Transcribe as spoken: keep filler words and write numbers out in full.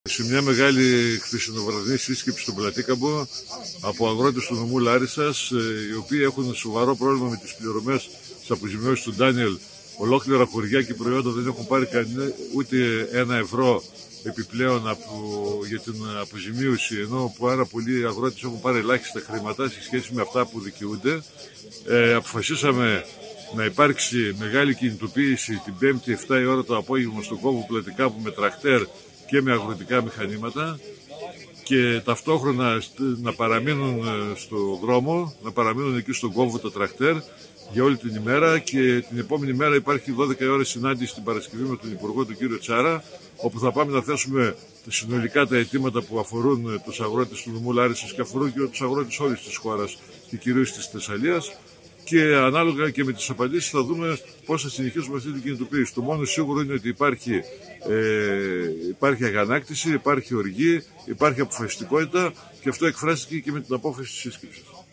Σε μια μεγάλη χθεσινοβραδινή σύσκεψη στον Πλατήκαμπο από αγρότες του νομού Λάρισσας, οι οποίοι έχουν σοβαρό πρόβλημα με τις πληρωμές της αποζημιώσης του Ντάνιελ. Ολόκληρα χωριά και προϊόντα δεν έχουν πάρει κανένα, ούτε ένα ευρώ επιπλέον από, για την αποζημίωση, ενώ πάρα πολλοί αγρότες έχουν πάρει ελάχιστα χρήματα σε σχέση με αυτά που δικαιούνται. Ε, αποφασίσαμε να υπάρξει μεγάλη κινητοποίηση την Πέμπτη εφτά η ώρα το απόγευμα στον κόμβο Πλατικάμπου με τρακτέρ και με αγροτικά μηχανήματα, και ταυτόχρονα να παραμείνουν στο δρόμο, να παραμείνουν εκεί στον κόμβο τα τρακτέρ για όλη την ημέρα. Και την επόμενη μέρα υπάρχει δώδεκα η ώρα συνάντηση την Παρασκευή με τον Υπουργό, τον κύριο Τσάρα, όπου θα πάμε να θέσουμε συνολικά τα αιτήματα που αφορούν τους αγρότες του νομού Λάρισσας και αφορούν και τους αγρότες όλης της χώρας και κυρίως της Θεσσαλίας. Και ανάλογα και με τις απαντήσεις θα δούμε πώς θα συνεχίσουμε αυτή την κινητοποίηση. Το μόνο σίγουρο είναι ότι υπάρχει, ε, υπάρχει αγανάκτηση, υπάρχει οργή, υπάρχει αποφασιστικότητα, και αυτό εκφράστηκε και με την απόφαση της σύσκεψης.